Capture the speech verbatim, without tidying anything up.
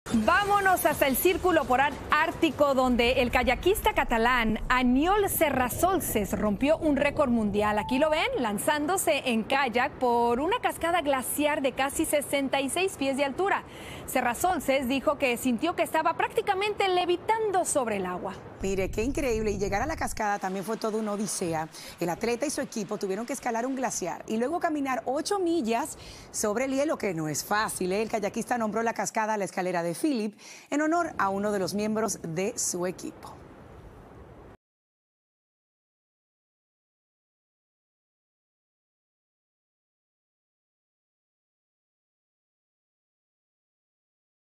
Vámonos hasta el Círculo Polar Ártico, donde el kayakista catalán Aniol Serrasolses rompió un récord mundial. Aquí lo ven, lanzándose en kayak por una cascada glaciar de casi sesenta y seis pies de altura. Serrasolses dijo que sintió que estaba prácticamente levitando sobre el agua. Mire, qué increíble. Y llegar a la cascada también fue toda una odisea. El atleta y su equipo tuvieron que escalar un glaciar y luego caminar ocho millas sobre el hielo, que no es fácil, ¿eh? El kayakista nombró la cascada la escalera de Philip en honor a uno de los miembros de su equipo.